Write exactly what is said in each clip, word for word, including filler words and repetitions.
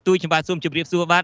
túi chấm ba xôm chụp riệp xua bát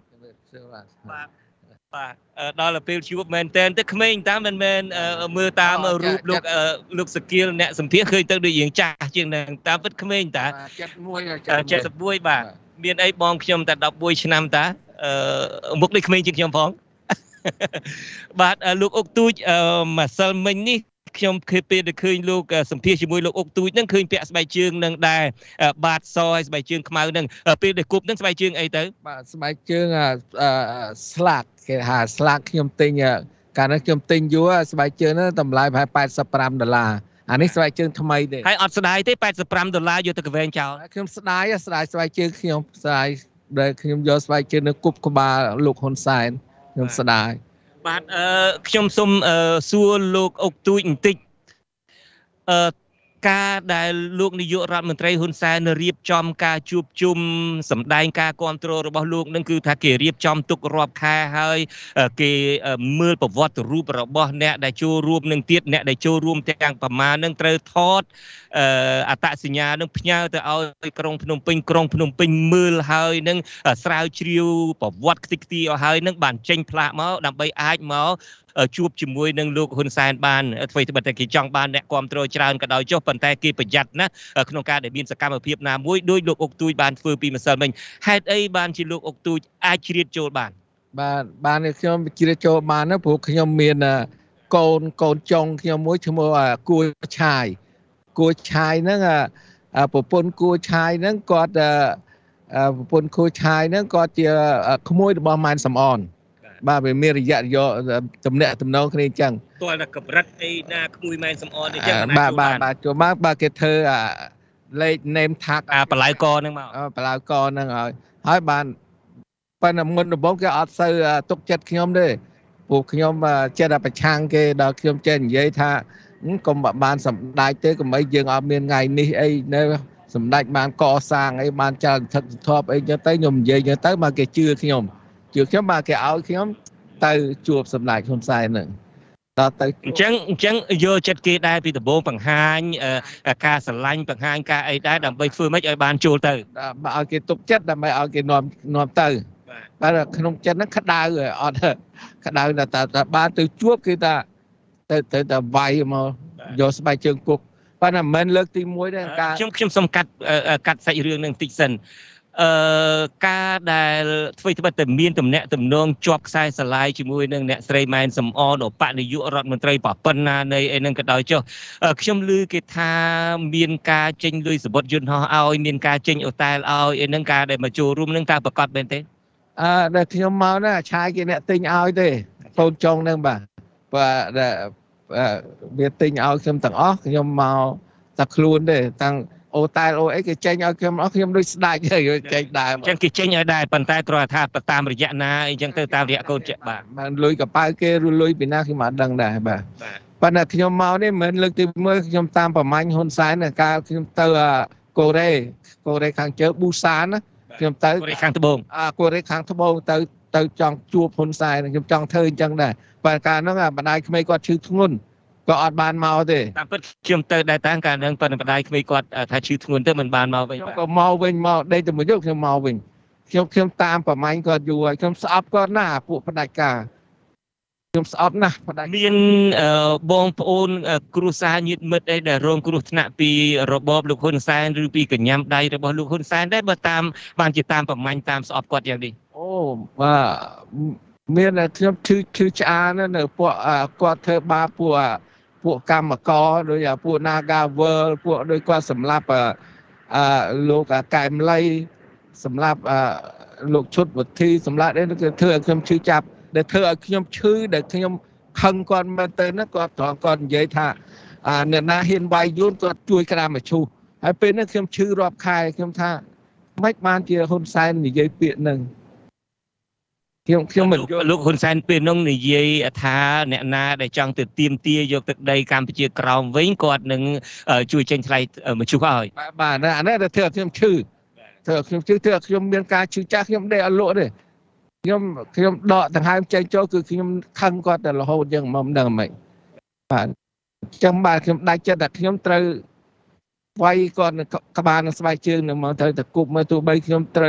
đó làពេលជួបមែនតែនទៅក្មេងតាមមិនមែនមើលតាមរូបលោកលោកសគីលអ្នកសម្ភារឃើញទៅដូចយើងចាស់ជាងនឹងតាមពិតក្មេងតាเจ็ดสิบเอ็ดបាទមានអីបងខ្ញុំតែដប់មួយឆ្នាំតាមុខដូចក្មេងជាងខ្ញុំផងបាទលោកអុកទូចម្សិលមិញនេះខ្ញុំឃើញពេលដែលឃើញលោកសម្ភារជាមួយលោកអុកទូចនឹងឃើញពាក់ស្បែកជើងនឹងដែរបាទសហើយស្បែកជើងខ្មៅនឹងពេលដែលគប់នឹងស្បែកជើងអីទៅបាទស្បែកជើងស្លាកគេហៅស្លាកខ្ញុំទិញកាលនោះខ្ញុំទិញយូរស្បែកជើងនោះតម្លៃប្រហែល八十五ដុល្លារអានេះស្បែកជើងថ្មីទេហើយអត់ស្ដាយទេ八十五ដុល្លារយកទៅកវែងចោលខ្ញុំស្ដាយស្ដាយស្បែកជើងខ្ញុំស្ដាយដែលខ្ញុំយកស្បែកជើងនឹងគប់ក្បាលលោកហ៊ុនសែនខ្ញុំស្ដាយបាទអឺខ្ញុំសូមសួរលោកអុកទូចបន្តិចអឺការដែលលោកនាយករដ្ឋមន្ត្រីហ៊ុនសែនរៀបចំការជួបជុំសម្ដែងការគ្រប់គ្រងរបស់លោកនឹងគឺថាគេរៀបចំទុករាប់ខែហើយគេមើលប្រវត្តិរូបរបស់អ្នកដែលចូលរួមនឹងទៀតអ្នកដែលចូលរួមទាំងប្រមាណនឹងត្រូវថតអត្តសញ្ញាណនឹងផ្ញើទៅឲ្យក្រុងភ្នំពេញក្រុងភ្នំពេញមើលហើយនឹងស្រាវជ្រាវប្រវត្តិខ្ទេចខ្ទីឲ្យហើយនឹងបានចេញផ្លាកមកដើម្បីអាចមកជួបជាមួយនឹងលោកហ៊ុនសែនបានធ្វើត្បិតតែគេចង់បានអ្នកគ្រប់គ្រងច្រើនក៏ដោយចុះប៉ុន្តែគេប្រយ័ត្នណាក្នុងការដែលមានសកម្មភាពណាមួយដោយលោកអុកទូចបានធ្វើពីម្សិលមិញហេតុអីបានជាលោកអុកទូចអាចជ្រៀតចូលបានបាទបានខ្ញុំជ្រៀតចូលបានណាព្រោះខ្ញុំមានកូនកូនចុងខ្ញុំមួយឈ្មោះគួរឆាយគួរឆាយហ្នឹងប្រពន្ធគួរឆាយហ្នឹងគាត់ប្រពន្ធគួរឆាយហ្នឹងគាត់ជាក្មួយរបស់ម៉ែនសំអនបាទវាមានរយៈយកតំណាក់តំណងគ្នាអញ្ចឹងតើតែកម្រិតអីណាក្មួយម៉ែនសំអនអញ្ចឹងបាទបាទបាទចូលមកបាទគេធ្វើលេខ name tag អាបលាយកហ្នឹងមកបលាយកហ្នឹងហើយហើយបានប៉ុន្តែមុនដំបូងគេអត់សូវទុកចិត្តខ្ញុំទេព្រោះខ្ញុំចិត្តតែប្រឆាំងគេដល់ខ្ញុំចេះនិយាយថាកុំបានសម្ដេចទេកុំអីយើងអត់មានថ្ងៃនេះអីនៅសម្ដេចបានកសាងអីបានចៅថឹកធប់អីចឹងទៅខ្ញុំនិយាយចឹងទៅមកគេជឿខ្ញុំជឿខ្ញុំបាទគេឲ្យខ្ញុំទៅជួបសម្ដេចហ៊ុនសែនហ្នឹងដល់ទៅអញ្ចឹងអញ្ចឹងយកចិត្តគេដែរពីដំបូងបង្ហាញការស្រឡាញ់បង្ហាញការអីដែរដើម្បីធ្វើម៉េចឲ្យបានចូលទៅបាទឲ្យគេទុកចិត្តដើម្បីឲ្យគេនាំនាំទៅបាទក្នុងចិត្តហ្នឹងក្តៅអត់ក្តៅតែបានទៅជួបគេថាទៅទៅតែវាយមកយកស្បែកជើងគុកប៉ុន្តែមិនមែនលើកទីមួយទេការខ្ញុំខ្ញុំសូមកាត់កាត់សាច់រឿងនឹងបន្តិចសិនអឺការដែលធ្វើត្បិតតែមានតំណែងតំណងជាប់ខ្សែស្រឡាយជាមួយនឹងអ្នកស្រីម៉ែនសំអនឧបនាយករដ្ឋមន្ត្រីប្រប៉ុណ្ណានៃអីហ្នឹងក៏ដោយចុះខ្ញុំឮគេថាមានការចេញលុយសបុតយន្តហោះឲ្យមានការចេញអូតែលឲ្យអីហ្នឹងការដែលមកចូលរួមហ្នឹងតើប្រកាសមែនទេអឺដែលខ្ញុំមកណាឆាយគេអ្នកទិញឲ្យទេកូនចុងហ្នឹងបាទបាទវាទិញឲ្យខ្ញុំទាំងអស់ខ្ញុំមកតែខ្លួនទេតាំងអូតែលអូអីគេចេញឲ្យខ្ញុំអស់ខ្ញុំដូចស្ដាច់ហើយចេញដែរអញ្ចឹងគេចេញឲ្យដែរប៉ុន្តែគ្រាន់តែថាតាមរយៈណាអីចឹងទៅតាមរយៈកូនចាក់បាទបានលុយកប៉ៅគេឬលុយពីណាខ្ញុំអត់ដឹងដែរបាទប៉ុន្តែខ្ញុំមកនេះមិនមែនលើកទីមួយខ្ញុំតាមប្រមាញ់ហ៊ុនសែនកាលខ្ញុំទៅកូរ៉េកូរ៉េខាងជើប៊ូសានណាខ្ញុំទៅកូរ៉េខាងត្បូងអ่าកូរ៉េខាងត្បូងទៅទៅចង់ជួបហ៊ុនសែនខ្ញុំចង់ធ្វើអញ្ចឹងដែរប៉ុន្តែកាលហ្នឹងបណ្ដាយក្មេងគាត់ឈឺធ្ងន់ក៏អត់បានមកទេតាមពិតខ្ញុំទៅដែរតាំងកាលហ្នឹងប៉ុន្តែបណ្ដាយក្មេងគាត់ថាឈឺធ្ងន់ទៅមិនបានមកវិញខ្ញុំក៏មកវិញមកដេកទៅមួយយប់ខ្ញុំមកវិញខ្ញុំខ្ញុំតាមប្រមាញ់គាត់យូរហើយខ្ញុំស្អប់គាត់ណាពួកផ្ដាច់ការខ្ញុំស្អប់ណាស់ផ្ដាច់មានបងប្អូនគ្រួសារញាតិមិត្តអីដែលរងគ្រោះថ្នាក់ពីរបបលោកហ៊ុនសែនឬពីកញ្ញាំដៃរបស់លោកហ៊ុនសែនដែរបើតាមបានជាតាមប្រមាញ់តាមស្អប់គាត់យ៉ាងនេះអូបាទមានខ្ញុំឈឺឈឺឆ្អាននៅពួកគាត់ធ្វើបាបពួកពួកកម្មករដូចពួក Nagavel ពួកដូចគាត់សម្លាប់អឺលោកកែមលីសម្លាប់លោកឈុតវុធីសម្លាប់នេះគឺធ្វើឲ្យខ្ញុំឈឺចាប់ដែលធ្វើឲ្យខ្ញុំឈឺដែលខ្ញុំខឹងគាត់មែនទៅណាគាត់ត្រង់គាត់និយាយថាអ្នកណាហ៊ានវាយយួនគាត់ជួយក្តាមមឈូសហើយពេលនេះខ្ញុំឈឺរាប់ខែខ្ញុំថាមិនបានជាហ៊ុនសែននិយាយពាក្យហ្នឹងខ្ញុំខ្ញុំមិនលោកហ៊ុនសែនពេលនោះនិយាយថាអ្នកណាដែលចង់ទៅទាមទារយកទឹកដីកម្ពុជាក្រោមវិញគាត់នឹងជួយចេញថ្លៃមឈូសឲ្យបាទបាទអានេះធ្វើខ្ញុំឈឺធ្វើខ្ញុំឈឺធ្វើខ្ញុំមានការឈឺចាស់ខ្ញុំដេកអត់លក់ទេខ្ញុំខ្ញុំដកដង្ហើមចេញចូលគឺខ្ញុំខឹងគាត់តែរហូតយ៉ាងមិនដឹងហ្មងបាទចាំបាទខ្ញុំដាច់ចិត្តតែខ្ញុំត្រូវវាយគាត់ក្បាលនឹងស្បែកជើងនឹងមកត្រូវតែគប់មើលទោះបីខ្ញុំត្រូវ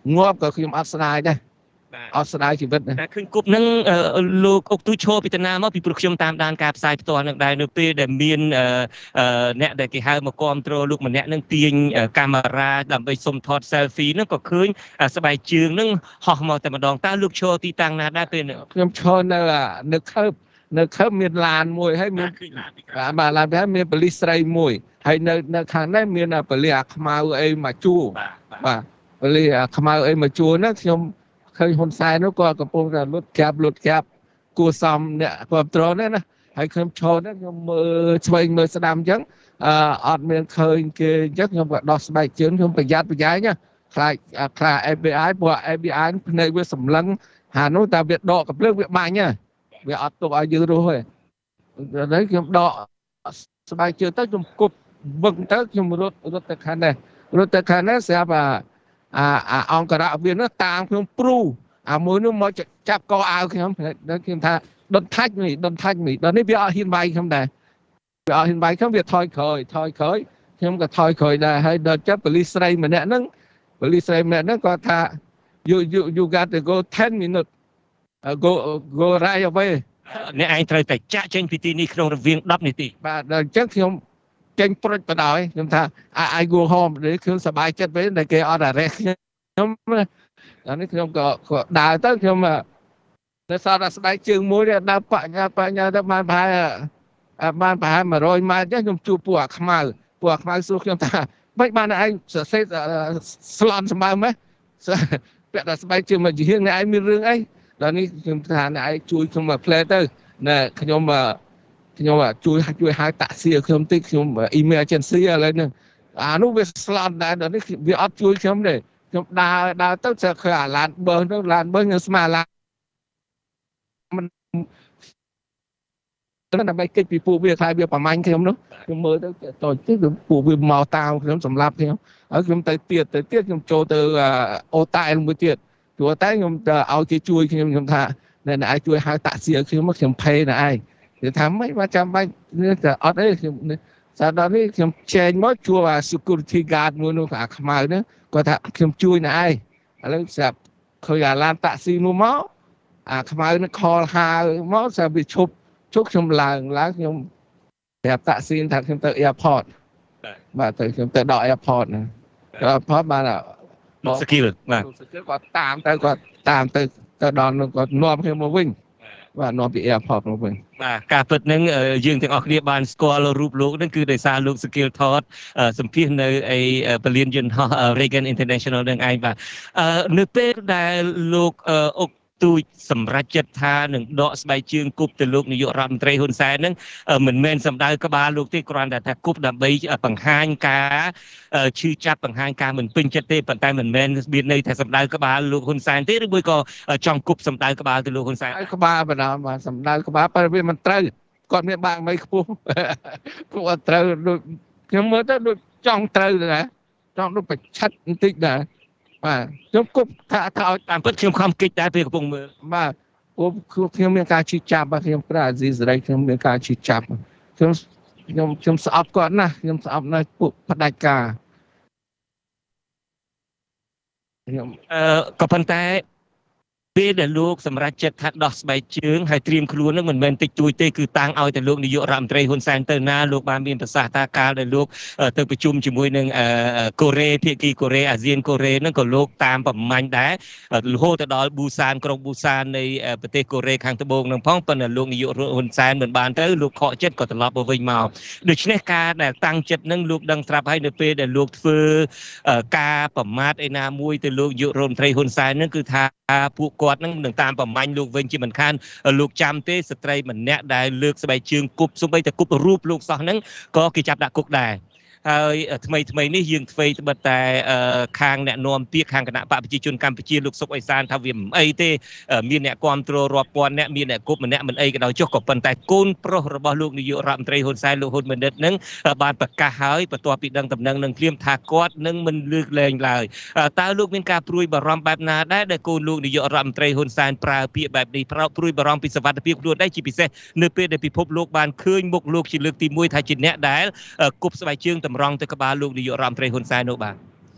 ងាប់ក៏ខ្ញុំអត់ស្ដាយដែរអត់ស្ដាយជីវិតដែរតែឃើញគប់ហ្នឹងលោកអុកទូឈរពីតាណាមកពីព្រោះខ្ញុំតាមដានការផ្សាយផ្ទាល់នឹងដែរនៅពេលដែលមានអ្នកដែលគេហៅមកគ្រប់គ្រងលោកម្នាក់ហ្នឹងទាញកាមេរ៉ាដើម្បីសុំថត selfie ហ្នឹងក៏ឃើញស្បែកជើងហ្នឹងហោះមកតែម្ដងតើលោកឈរទីតាំងណាដែរពេលហ្នឹងខ្ញុំឈរនៅនៅខើបនៅខើបមានឡានមួយហើយមានបាទឡានតែមានប៉ូលីសស្រីមួយហើយនៅនៅខាងនេះមានប៉ូលីសអាខ្មៅអីមកជួបាទប៉ូលីសអាខ្មៅអីមកជួហ្នឹងខ្ញុំឃើញហ៊ុនសែននោះគាត់កំពុងតែលុតចាប់លុតចាប់គួសមអ្នកគ្រប់ត្រនេះណាហើយខ្ញុំឈរនេះខ្ញុំមើលឆ្វេងមើលស្ដាំអញ្ចឹងអឺអត់មានឃើញគេអញ្ចឹងខ្ញុំក៏ដោះស្បែកជើងខ្ញុំប្រយ័ត្នប្រយែងណាខ្លាចខ្លាច เอฟ บี ไอ ព្រោះ เอฟ บี ไอ ភ្នែកវាសម្លឹងហានោះតែវាដកកំភ្លើងវាបាញ់ហ៎វាអត់ទុកឲ្យយើងរស់ទេហើយខ្ញុំដកស្បែកជើងទៅខ្ញុំគប់វឹងទៅខ្ញុំរត់រត់ទៅខាងនេះរត់ទៅខាងនេះស្រាប់អាអាអង្គរៈវានោះតាមខ្ញុំព្រូអាមួយនោះមកចាប់កអាវខ្ញុំខ្ញុំថាដុតថាច់នេះដុតថាច់នេះដល់នេះវាអត់ហ៊ានវាយខ្ញុំដែរវាអត់ហ៊ានវាយខ្ញុំវាថយក្រោយថយក្រោយខ្ញុំក៏ថយក្រោយដែរហើយដល់ចាប់ប៉ូលីសស្រីម្នាក់ហ្នឹងប៉ូលីសស្រីម្នាក់ហ្នឹងគាត់ថា you you you got to go ten minutes uh, go go right away អ្នកឯងត្រូវតែចាក់ចេញពីទីនេះក្នុងរវាងដប់នាទីបាទដល់អញ្ចឹងខ្ញុំចេញព្រុចបដ ாய் ខ្ញុំថា I go home ឬខ្ញុំសប្បាយចិត្តវិញតែគេអត់ arrest ខ្ញុំអានេះខ្ញុំក៏ដើរទៅខ្ញុំនៅសល់តែស្បែកជើងមួយដើរបញ្ញាបញ្ញាទៅបានប្រហែលបានប្រហែល100ម៉ែត្រចឹងខ្ញុំជួបពួកអាខ្មៅពួកអាខ្មៅសួរខ្ញុំថាមិនបានឯងសរសេរស្លន់សម្បើមហ៎ពាក់តែស្បែកជើងមកជាហៀងអ្នកឯងមានរឿងអីដល់នេះខ្ញុំថាអ្នកឯងជួយខ្ញុំមកផ្លែទៅណែខ្ញុំខ្ញុំជួយជួយហៅតាក់ស៊ីឲ្យខ្ញុំតិចខ្ញុំ emergency ឥឡូវនេះអានោះវាស្លន់ដែរដល់នេះវាអត់ជួយខ្ញុំទេខ្ញុំដើរដើរទៅស្អាឃើញអាឡានបើទៅឡានបើខ្ញុំស្មានឡានមិនតែដើម្បីគេចពីពួកវាខ្លាចវាប្រមាញ់ខ្ញុំនោះខ្ញុំមើលទៅតូចទៀតពួកវាមកតាមខ្ញុំសម្លាប់ខ្ញុំហើយខ្ញុំទៅទៀតទៅទៀតខ្ញុំចូលទៅអូតែលមួយទៀតព្រោះតែខ្ញុំទៅឲ្យគេជួយខ្ញុំខ្ញុំថាអ្នកឯងជួយហៅតាក់ស៊ីឲ្យខ្ញុំមកខ្ញុំភេណែឯងគេថាមិនបានចាំបាច់តែអត់ទេខ្ញុំសាដល់នេះខ្ញុំចែងមកជួបអា security guard មួយនោះអាខ្មៅហ្នឹងគាត់ថាខ្ញុំជួយណែឯងឥឡូវស្រាប់ឃើញអាឡានតាក់ស៊ីនោះមកអាខ្មៅនឹងខលហៅមកស្រាប់វាឈប់ជុកខ្ញុំឡើងឡើងខ្ញុំប្រាប់តាក់ស៊ីថាខ្ញុំទៅ airport បាទទៅខ្ញុំទៅដល់ airport ណា airport បានលោក skill បាទ skill គាត់តាមទៅគាត់តាមទៅទៅដល់នោះគាត់នាំខ្ញុំមកវិញបាទនាំពី airport មកវិញបាទការពិតហ្នឹងយើងទាំងអស់គ្នាបានស្គាល់រូបលោកហ្នឹងគឺដោយសារលោក skill ថតសម្ភាសនៅឯពលានយន្តហោះ Reagan International នឹងឯងបាទនៅពេលដែលលោកអុកទូចសម្រាប់ចិត្តថានឹងដកស្បែកជើងគប់ទៅលោកនាយករដ្ឋមន្ត្រីហ៊ុនសែនហ្នឹងមិនមែនសម្ដៅក្បាលលោកទេគ្រាន់តែថាគប់ដើម្បីបង្ហាញការឈឺចាប់បង្ហាញការមិនពេញចិត្តទេប៉ុន្តែមិនមែនមានន័យថាសម្ដៅក្បាលលោកហ៊ុនសែនទេឬមួយក៏ចង់គប់សម្ដៅក្បាលទៅលោកហ៊ុនសែនក្បាលបណ្ដាបាទសម្ដៅក្បាលប៉ុន្តែវាមិនត្រូវគាត់មានបាក់មិនខ្ពស់គាត់ត្រូវដូចខ្ញុំមើលទៅដូចចង់ត្រូវដែរចង់ដូចប្រឆិតបន្តិចដែរបាទខ្ញុំគប់ថាថាឲ្យតាមពិតខ្ញុំខំគិតដែរពេលកំពុងមើលបាទពួកខ្ញុំមានការជិះចាប់បាទខ្ញុំប្រាអាស៊ីសេរីខ្ញុំមានការជិះចាប់ខ្ញុំខ្ញុំខ្ញុំស្អប់គាត់ណាស់ខ្ញុំស្អប់ណាស់ពួកផ្ដាច់ការខ្ញុំអឺក៏ប៉ុន្តែពេលដែលលោកសម្រាប់ចិត្តថាដោះស្បែកជើងហើយត្រៀមខ្លួននឹងមិនមែនតិចតួចទេគឺតាំងឲ្យតែលោកនាយករដ្ឋមន្ត្រីហ៊ុនសែនទៅណាលោកបានមានប្រសាសន៍ថាកាលដែលលោកទៅប្រជុំជាមួយនឹងកូរ៉េភាគីកូរ៉េអាស៊ានកូរ៉េហ្នឹងក៏លោកតាមប្រមាញ់ដែររហូតទៅដល់ប៊ូសានក្រុងប៊ូសាននៃប្រទេសកូរ៉េខាងត្បូងហ្នឹងផងប៉ុន្តែលោកនាយកហ៊ុនសែនមិនបានទៅលោកខកចិត្តក៏ត្រឡប់មកវិញមកដូច្នេះការដែលតាំងចិត្តហ្នឹងលោកដឹងស្រាប់ហើយនៅពេលដែលលោកធ្វើការប្រមាថឯណាមួយទៅលោកនាយករដ្ឋមន្ត្រីហ៊ុនសែនហ្នឹងគឺថាពួកគាត់នឹងនឹងតាមប្រមាញ់លោកវិញជាមិនខានលោកចាំទេស្ត្រីម្នាក់ដែលលើកស្បែកជើងគប់សូម្បីតែគប់រូបលោកសោះហ្នឹងក៏គេចាប់ដាក់គុកដែរហើយថ្មីថ្មីនេះយើងធ្វើត្បិតតែខាងអ្នកនាំពាក្យខាងគណៈបកប្រជាជនកម្ពុជាលោកសុកអេសានថាវាមិនអីទេមានអ្នកគ្រប់គ្រងរាប់ពាន់អ្នកមានអ្នកគប់ម្នាក់មិនអីក៏ដោយចុះក៏ប៉ុន្តែកូនប្រុសរបស់លោកនាយករដ្ឋមន្ត្រីហ៊ុនសែនលោកហ៊ុនម៉ាណិតនឹងបានប្រកាសហើយបន្ទាប់ពីដឹងដំណឹងនឹងភ្លាមថាគាត់នឹងមិនលើកលែងឡើយតើលោកមានការព្រួយបារម្ភបែបណាដែរដែលកូនលោកនាយករដ្ឋមន្ត្រីហ៊ុនសែនប្រើពាក្យបែបនេះព្រួយបារម្ភពីសុវត្ថិភាពខ្លួនដែរជាពិសេសនៅពេលដែលពិភពលោកបានឃើញមុខលោកជាលើកទីមួយថាជាអ្នកដែលគប់ស្បែកជើងតម្រង់ទៅក្បាលលោកនាយករដ្ឋមន្ត្រីហ៊ុនសែននោះបាទ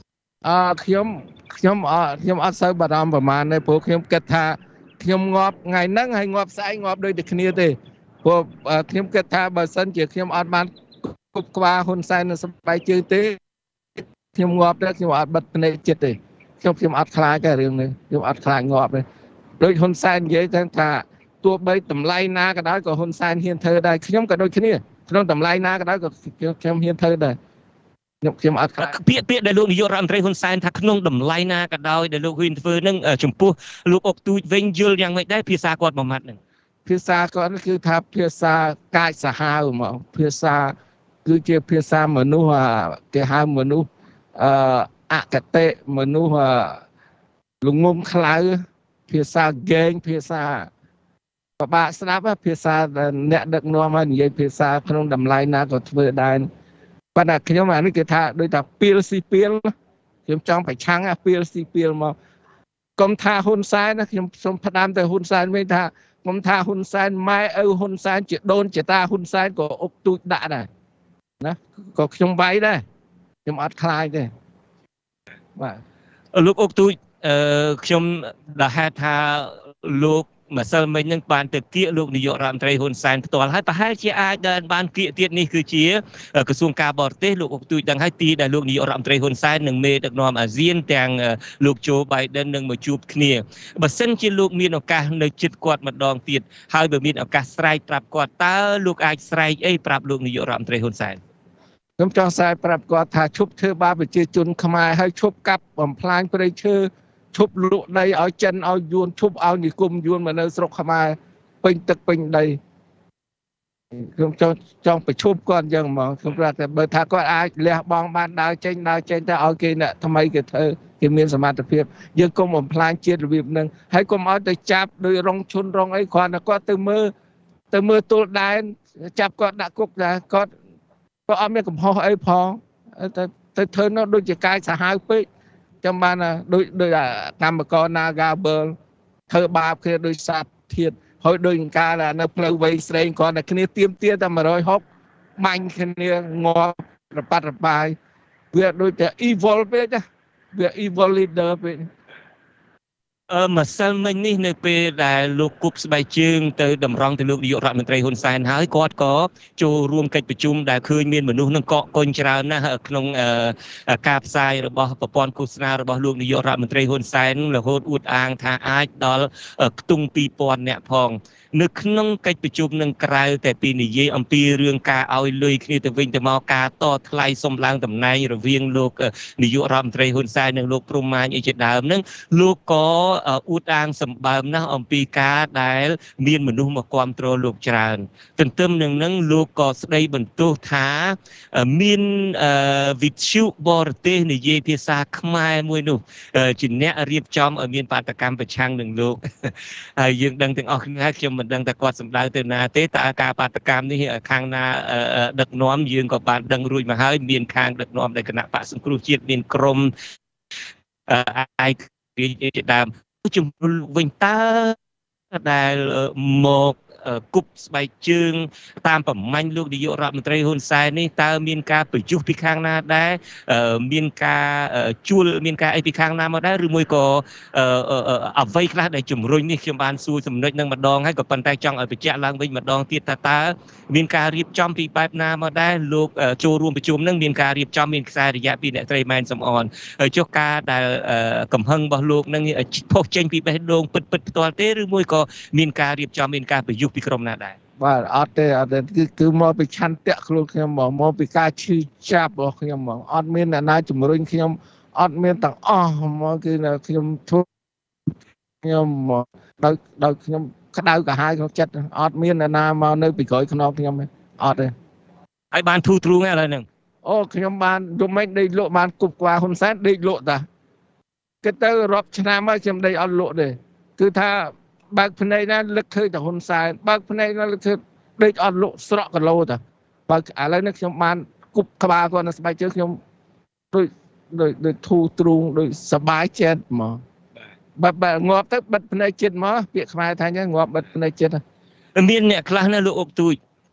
អឺខ្ញុំខ្ញុំអត់ខ្ញុំអត់សូវបារម្ភប្រហែលទេព្រោះខ្ញុំគិតថាខ្ញុំងាប់ថ្ងៃហ្នឹងហើយងាប់ស្អែកងាប់ដូចតែគ្នាទេព្រោះខ្ញុំគិតថាបើសិនជាខ្ញុំអត់បានគប់ក្បាលហ៊ុនសែននៅស្បែកជើងទេខ្ញុំងាប់ទៅខ្ញុំអត់បិទភ្នែកចិត្តទេខ្ញុំខ្ញុំអត់ខ្លាចទេរឿងនេះខ្ញុំអត់ខ្លាចងាប់ទេដូចហ៊ុនសែននិយាយថាទោះបីតម្លៃណាក៏ដោយក៏ហ៊ុនសែនហ៊ានធ្វើដែរខ្ញុំក៏ដូចគ្នាក្នុងតម្លៃណាក៏ដោយក៏ខ្ញុំហ៊ានធ្វើដែរខ្ញុំខ្ញុំអត់ខ្លាចពាក្យពាក្យដែលលោកនាយករដ្ឋមន្ត្រីហ៊ុនសែនថាក្នុងតម្លៃណាក៏ដោយដែលលោកហ៊ានធ្វើនឹងចំពោះលោកអុកទូចវិញយល់យ៉ាងម៉េចដែរភាសាគាត់មួយម៉ាត់ហ្នឹងភាសាគាត់គឺថាភាសាកាចសាហាវហ្មងភាសាគឺជាភាសាមនុស្សគេហៅមនុស្សអឺអកតេមនុស្សលងងខ្លៅភាសាហ្គេងភាសាពិបាកស្ដាប់ភាសាអ្នកដឹកនាំហើយនិយាយភាសាក្នុងតម្លៃណាក៏ធ្វើដែរប៉ុន្តែខ្ញុំអានេះគេថាដូចថាពីលស៊ីពីលខ្ញុំចង់ប្រឆាំងអាពីលស៊ីពីលមកកុំថាហ៊ុនសែនណាខ្ញុំសូមផ្ដាំទៅហ៊ុនសែនវិញថាកុំថាហ៊ុនសែនម៉ែឪហ៊ុនសែនជាដូនជាតាហ៊ុនសែនក៏អុកទូចដាក់ដែរណាក៏ខ្ញុំវាយដែរខ្ញុំអត់ខ្លាចទេបាទលោកអុកទូចអឺខ្ញុំដែលហេតុថាលោកម្សិលមិញនឹងបានទៅគៀកលោកនាយករដ្ឋមន្ត្រីហ៊ុនសែនផ្ទាល់ហើយប្រហែលជាអាចដែលបានគៀកទៀតនេះគឺជាក្រសួងការបរទេសលោកអុកទូចដឹងហើយទីដែលលោកនាយករដ្ឋមន្ត្រីហ៊ុនសែននិងមេដឹកនាំអាស៊ានទាំងលោកโจ Biden នឹងមកជួបគ្នាបើសិនជាលោកមានឱកាសនៅជិតគាត់ម្ដងទៀតហើយបើមានឱកាសស្រែកប្រាប់គាត់តើលោកអាចស្រែកអីប្រាប់លោកនាយករដ្ឋមន្ត្រីហ៊ុនសែនខ្ញុំចង់ស្រែកប្រាប់គាត់ថាឈប់ធ្វើបាបប្រជាជនខ្មែរហើយឈប់កាប់បំផ្លាញព្រៃឈើឈប់លក់ដីឲ្យចិនឲ្យយួនឈប់ឲ្យនិគមយួនមកនៅស្រុកខ្មែរពេញទឹកពេញដីខ្ញុំចង់ចង់ប្រជុំគាត់អញ្ចឹងហ្មងខ្ញុំប្រាប់ថាបើថាគាត់អាចលះបង់បានដើរចេញដើរចេញទៅឲ្យគេអ្នកថ្មីគេធ្វើគេមានសមត្ថភាពយើងកុំបំផ្លាញជាតិរបៀបហ្នឹងហើយកុំឲ្យទៅចាប់ដោយរងឈុនរងអីគ្រាន់តែគាត់ទៅមើលទៅមើលទល់ដែនចាប់គាត់ដាក់គុកដែរគាត់ក៏អត់មានកំហុសអីផងទៅទៅធ្វើនោះដូចជាកាយសាហាវពេកចាំបានដូចដូចកម្មករ Nagawal ធ្វើបាបគ្នាដោយសាទធាតុហើយដូចការនៅផ្លូវវែងស្រេងគ្រាន់តែគ្នាទៀមទាតែmột trăm sáu mươiបាញ់គ្នាងាប់រប៉ាត់របាយវាដូចតែ evil ពេកណាវា evil leader ពេកអឺម្សិលមិញនេះនៅពេលដែលលោកគប់ស្បែកជើងទៅតម្រង់ទៅលោកនាយករដ្ឋមន្ត្រីហ៊ុនសែនហើយគាត់ក៏ចូលរួមកិច្ចប្រជុំដែលឃើញមានមនុស្សនឹងកកកុញច្រើនណាស់ក្នុងការផ្សាយរបស់ប្រព័ន្ធឃោសនារបស់លោកនាយករដ្ឋមន្ត្រីហ៊ុនសែនរហូតអួតអាងថាអាចដល់ខ្ទង់ពីរពាន់នាក់ផងនៅក្នុងកិច្ចប្រជុំនឹងក្រៅតែពីនិយាយអំពីរឿងការឲ្យលុយគ្នាទៅវិញទៅមកការតថ្លៃសុំឡើងតំណែងរវាងលោកនាយករដ្ឋមន្ត្រីហ៊ុនសែននិងលោកព្រំម៉ាញអីជាដើមហ្នឹងលោកក៏អួតអាងសម្បើមណាស់អំពីការដែលមានមនុស្សមកគ្រប់គ្រងលោកច្រើនទន្ទឹមនឹងនឹងលោកក៏ស្ដីបន្ទោសថាមានវិទ្យុបរទេសនិយាយភាសាខ្មែរមួយនោះជាអ្នករៀបចំឲ្យមានបាតកម្មប្រឆាំងនឹងលោកហើយយើងដឹងទាំងអស់គ្នាខ្ញុំមិនដឹងថាគាត់សម្ដៅទៅណាទេតើការបាតកម្មនេះខាងណាដឹកនាំយើងក៏បានដឹងរួចមកហើយមានខាងដឹកនាំនៃគណៈបក្សសង្គ្រោះជាតិមានក្រុមអាយជាដើមជំរុញវិញតើដែលមកគប់ស្បែកជើងតាមប្រមាញ់លោកនាយករដ្ឋមន្ត្រីហ៊ុនសែននេះតើមានការបញ្យុះពីខាងណាដែរមានការជួលមានការអីពីខាងណាមកដែរឬមួយក៏អ្វីខ្លះដែលជំរុញនេះខ្ញុំបានសួរចំណុចនឹងម្ដងហើយក៏ប៉ុន្តែចង់ឲ្យបញ្ជាក់ឡើងវិញម្ដងទៀតថាតើមានការរៀបចំពីបែបណាមកដែរលោកចូលរួមប្រជុំនឹងមានការរៀបចំមានខ្សែរយៈពីអ្នកត្រីម៉ែនសំអនហើយចុះការដែលកំហឹងរបស់លោកនឹងផុសចេញពីបេះដូងពិតពិតផ្ទាល់ទេឬមួយក៏មានការរៀបចំមានការបញ្យុះពីក្រុមណាដែរបាទអត់ទេអត់ទេគឺគឺមកពីឆន្ទៈខ្លួនខ្ញុំមកមកពីការឈឺចាប់របស់ខ្ញុំមកអត់មានអ្នកណាជំរុញខ្ញុំអត់មានទាំងអស់មកគឺខ្ញុំធ្វើខ្ញុំមកដោយដោយខ្ញុំក្តៅក្រហាយក្នុងចិត្តអត់មានអ្នកណាមកនៅពីក្រោយខ្នងខ្ញុំទេអត់ទេហើយបានធូរទ្រូងឥឡូវហ្នឹងអូខ្ញុំបានយំមិនដេកលក់បានគប់ក្បាលហ៊ុនសែនដេកលក់តាគេទៅរាប់ឆ្នាំហើយខ្ញុំដេកអត់លក់ទេគឺថាបើកភ្នែកណាលឹកឃើញតែហ៊ុនសែនបើកភ្នែកណាលឹកឃើញដេកអត់លក់ស្រក់គីឡូតាបើឥឡូវនេះខ្ញុំបានគប់ក្បាលគាត់នៅស្បែកជើងខ្ញុំដូចដូចដូចធូរទ្រូងដូចសบายចិត្តហ្មងបើបើងាប់ទៅបិទភ្នែកចិត្តមកពាក្យខ្មែរថាអញ្ចឹងងាប់បិទភ្នែកចិត្តមានអ្នកខ្លះណាលោកអុកទូច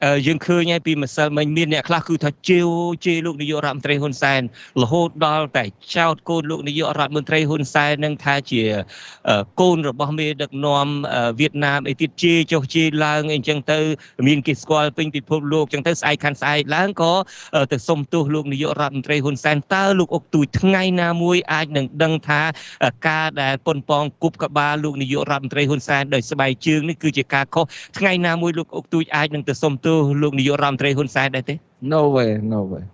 យើងឃើញហើយពីម្សិលមិញមានអ្នកខ្លះគឺថាជេវជេរលោកនាយករដ្ឋមន្ត្រីហ៊ុនសែនរហូតដល់តែចោទកូនលោកនាយករដ្ឋមន្ត្រីហ៊ុនសែននឹងថាជាកូនរបស់មេដឹកនាំវៀតណាមអីទៀតជេរចុះជេរឡើងអីចឹងទៅមានគេស្គាល់ពេញពិភពលោកចឹងទៅស្អែកខាន់ស្អែកឡើងក៏ទៅសុំទោសលោកនាយករដ្ឋមន្ត្រីហ៊ុនសែនតើលោកអុកទូចថ្ងៃណាមួយអាចនឹងដឹងថាការដែលប៉ុនប៉ងគប់ក្បាលលោកនាយករដ្ឋមន្ត្រីហ៊ុនសែនដោយស្បែកជើងនេះគឺជាការខុសថ្ងៃណាមួយលោកអុកទូចអាចនឹងទៅសុំទោសលោកនាយករដ្ឋមន្ត្រីហ៊ុនសែនដែរទេ No way no way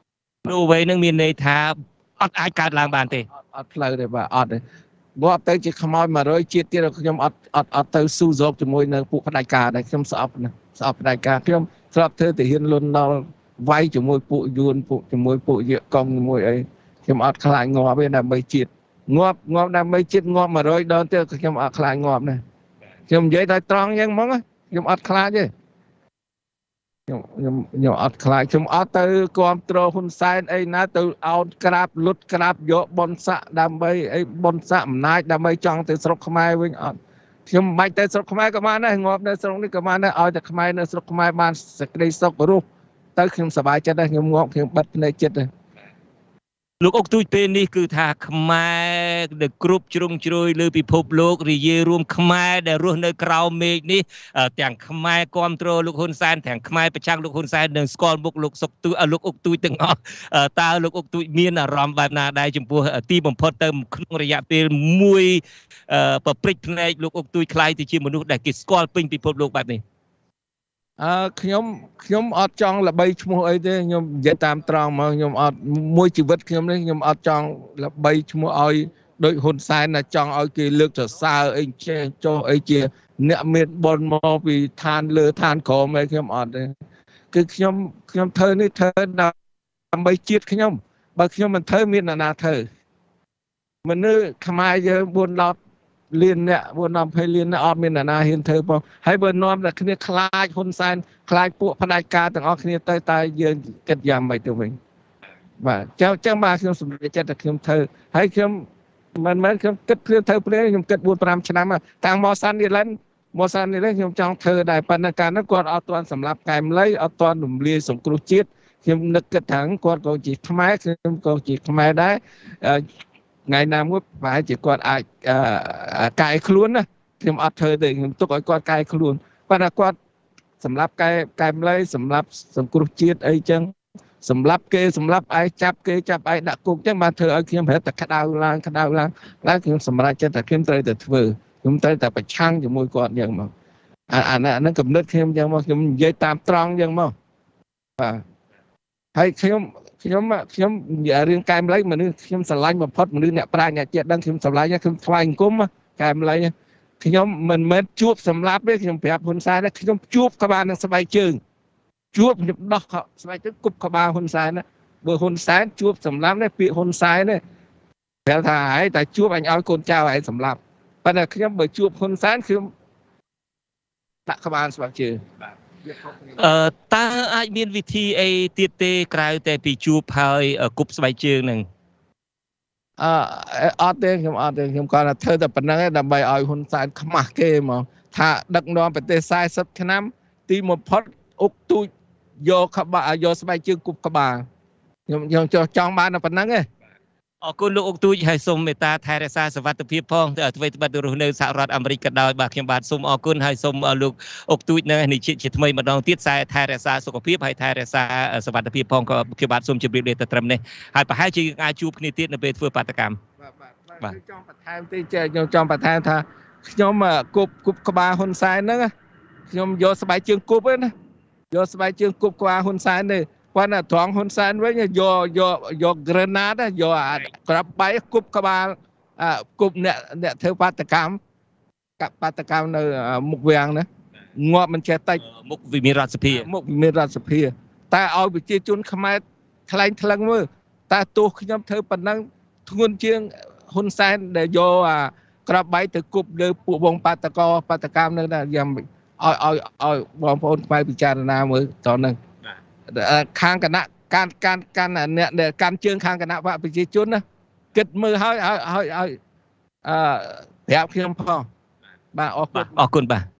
No way នឹងមានន័យថាអត់អាចកើតឡើងបានទេអត់ផ្លូវទេបាទអត់ទេងាប់ទៅជាខ្មោច100ជាតិទៀតខ្ញុំអត់អត់អត់ទៅស៊ូសោកជាមួយនៅពួកផ្ដាច់ការដែរខ្ញុំស្អប់ណាស្អប់ផ្ដាច់ការខ្ញុំស្រាប់ធ្វើទៅហ៊ានលន់ដល់វាយជាមួយពួកយួនពួកជាមួយពួកយាកងជាមួយអីខ្ញុំអត់ខ្លាចងាប់ទេដើម្បីជាតិងាប់ងាប់ដើម្បីជាតិងាប់100ដងទៀតខ្ញុំអត់ខ្លាចងាប់ណាខ្ញុំនិយាយតែត្រង់យ៉ាងហ្មងខ្ញុំអត់ខ្លាចទេខ្ញុំខ្ញុំខ្ញុំអត់ខ្លាចខ្ញុំអត់ទៅគ្រប់គ្រងហ៊ុនសែនអីណាទៅអោតក្រាបលុតក្រាបយកបនស័កដើម្បីអីបនស័កអំណាចដើម្បីចង់ទៅស្រុកខ្មែរវិញអត់ខ្ញុំមិនបាច់ទៅស្រុកខ្មែរក៏បានដែរងាប់នៅស្រុកនេះក៏បានដែរឲ្យតែខ្មែរនៅស្រុកខ្មែរបានសេចក្តីសុខរស់ទៅខ្ញុំសប្បាយចិត្តដែរខ្ញុំងាប់ខ្ញុំបិទភ្នែកចិត្តដែរលោកអុកទូចពេលនេះគឺថាខ្មែរដែលគ្រប់ជ្រុងជ្រោយលើពិភពលោករយារួមខ្មែរដែលរស់នៅក្រោមមេឃនេះទាំងខ្មែរគ្រប់គ្រងលោកហ៊ុនសែនទាំងខ្មែរប្រឆាំងលោកហ៊ុនសែននិងស្គាល់មុខលោកសុកទូចលោកអុកទូចទាំងអស់តើលោកអុកទូចមានអារម្មណ៍បែបណាដែរចំពោះទីបំផុតទៅក្នុងរយៈពេលមួយប្រព្រឹត្តភ្នែកលោកអុកទូចខ្លាយទៅជាមនុស្សដែលគេស្គាល់ពេញពិភពលោកបែបនេះអឺខ្ញុំខ្ញុំអត់ចង់ល្បីឈ្មោះអីទេខ្ញុំនិយាយតាមត្រង់មកខ្ញុំអត់មួយជីវិតខ្ញុំនេះខ្ញុំអត់ចង់ល្បីឈ្មោះឲ្យដូចហ៊ុនសែនណាចង់ឲ្យគេលើកសរសើរអីចេះចុះអីជាអ្នកមានបុណ្យមកពីឋានលើឋានក្រោមឯងខ្ញុំអត់ទេគឺខ្ញុំខ្ញុំធ្វើនេះធ្វើដើម្បីជាតិខ្ញុំបើខ្ញុំមិនធ្វើមានអ្នកណាធ្វើមនុស្សខ្មែរយើងបួនដប់លានអ្នកបួនដប់ភ័យលានអ្នកអត់មានអ្នកណាហ៊ានធ្វើផងហើយបើនាំតែគ្នាខ្លាចហ៊ុនសែនខ្លាចពួកផ្ដាច់ការទាំងអស់គ្នាទៅតែយើងគិតយ៉ាងម៉េចទៅវិញបាទចឹងចឹងបាទខ្ញុំសម្រេចចិត្តតែខ្ញុំធ្វើហើយខ្ញុំមិនមែនខ្ញុំគិតព្រាមធ្វើព្រាមខ្ញុំគិត4 5ឆ្នាំតាំងមកសាននេះឡើងមកសាននេះឡើងខ្ញុំចង់ធ្វើដែរប៉ុន្តែកាលនោះគាត់អត់ទាន់សម្រាប់កែមលៃអត់ទាន់រំលាយសង្គ្រោះជាតិខ្ញុំនឹកគិតថាគាត់ក៏ជាខ្មែរខ្ញុំក៏ជាខ្មែរដែរថ្ងៃណាមួយប្រហែលជាគាត់អាចកែខ្លួនណាខ្ញុំអត់ធ្វើទេខ្ញុំទុកឲ្យគាត់កែខ្លួនប៉ុន្តែគាត់សម្រាប់កែកែមលៃសម្រាប់សង្គ្រោះជាតិអីចឹងសម្រាប់គេសម្រាប់ឯងចាប់គេចាប់ឯងដាក់គុកចឹងបានធ្វើឲ្យខ្ញុំប្រហែលតែក្តៅឡើងក្តៅឡើងហើយខ្ញុំសម្រេចចិត្តថាខ្ញុំត្រូវតែធ្វើខ្ញុំត្រូវតែប្រឆាំងជាមួយគាត់ចឹងមកអាអាហ្នឹងកំណត់ខ្ញុំចឹងមកខ្ញុំនិយាយតាមត្រង់ចឹងមកបាទហើយខ្ញុំខ្ញុំខ្ញុំរឿងកែមលៃមនុស្សខ្ញុំស្រឡាញ់បំផុតមនុស្សអ្នកប្រាជ្ញអ្នកចេះដឹងខ្ញុំស្រឡាញ់ខ្ញុំថ្វាយអង្គមកែមលៃខ្ញុំមិនមែនជួបសម្លាប់ទេខ្ញុំប្រាប់ហ៊ុនសែនខ្ញុំជួបក្បាលនឹងស្បែកជើងជួបខ្ញុំដោះស្បែកជើងគប់ក្បាលហ៊ុនសែនណាបើហ៊ុនសែនជួបសម្លាប់នេះពាក្យហ៊ុនសែននេះប្រាប់ថាឯងតែជួបអញឲ្យកូនចៅឯងសម្លាប់ប៉ុន្តែខ្ញុំបើជួបហ៊ុនសែនខ្ញុំដាក់ក្បាលស្បែកជើងអឺតើអាចមានវិធីអីទៀតទេក្រៅតែពីជួបហើយគប់ស្បែកជើងហ្នឹងអឺអត់ទេខ្ញុំអត់ទេខ្ញុំគាត់ថាធ្វើតែប៉ុណ្្នឹងឯងដើម្បីឲ្យហ៊ុនសែនខ្មាស់គេហ្មងថាដឹកនាំប្រទេស40ឆ្នាំទីបំផុតអុកទូចយកក្បាលយកស្បែកជើងគប់ក្បាលខ្ញុំខ្ញុំចង់បានតែប៉ុណ្្នឹងឯងអរគុណលោកអុកទូចហើយសូមមេត្តាថែរក្សាសុវត្ថិភាពផងទៅអ្វីត្បិតរស់នៅសហរដ្ឋអាមេរិកក៏ដោយបាទខ្ញុំបាទសូមអរគុណហើយសូមលោកអុកទូចនៅនេះជាថ្មីម្ដងទៀតថែរក្សាសុខភាពហើយថែរក្សាសុវត្ថិភាពផងក៏ខ្ញុំបាទសូមជម្រាបលាទៅត្រឹមនេះហើយប្រហែលជាយើងអាចជួបគ្នាទៀតនៅពេលធ្វើបាតកម្មបាទបាទខ្ញុំចង់បន្ថែមតិចខ្ញុំចង់បន្ថែមថាខ្ញុំគប់គប់ក្បាលហ៊ុនសែនហ្នឹងខ្ញុំយកស្បែកជើងគប់ហ្នឹងណាយកស្បែកជើងគប់ក្បាលហ៊ុនសែនទេប៉ុន្តែត្រង់ហ៊ុនសែនវិញយកយកយក grenade យកក្រាប់បៃគប់ក្បាលគប់អ្នកអ្នកធ្វើបាតកម្មកបាតកម្មនៅមុខវាំងណាងាប់មិនចេះតិចមុខវិមានរដ្ឋសភាមុខវិមានរដ្ឋសភាតែឲ្យប្រជាជនខ្មែរថ្លែងថ្លឹងមើលតែទោះខ្ញុំធ្វើប៉ុណ្ណឹងធ្ងន់ជាងហ៊ុនសែនដែលយកក្រាប់បៃទៅគប់លើពួកវងបាតកោបាតកម្មនៅយ៉ាងឲ្យឲ្យឲ្យបងប្អូនខ្មែរពិចារណាមើលតោះហ្នឹងខាងគណៈការការការអ្នកដែលកាន់ជើងខាងគណៈបកប្រជាជនណាគិតមើលឲ្យឲ្យឲ្យអឺប្រាប់ខ្ញុំផងបាទអរគុណអរគុណបាទ